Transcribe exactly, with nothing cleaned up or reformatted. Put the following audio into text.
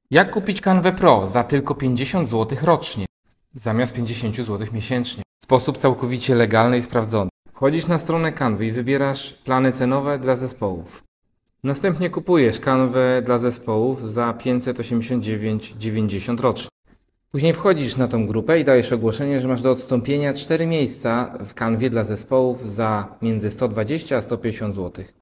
Jak kupić Canwę Pro za tylko pięćdziesiąt złotych rocznie, zamiast pięćdziesiąt złotych miesięcznie? Sposób całkowicie legalny i sprawdzony. Wchodzisz na stronę Canwy i wybierasz plany cenowe dla zespołów. Następnie kupujesz Canwę dla zespołów za pięćset osiemdziesiąt dziewięć dziewięćdziesiąt rocznie. Później wchodzisz na tą grupę i dajesz ogłoszenie, że masz do odstąpienia cztery miejsca w Canwie dla zespołów za między sto dwadzieścia a sto pięćdziesiąt złotych.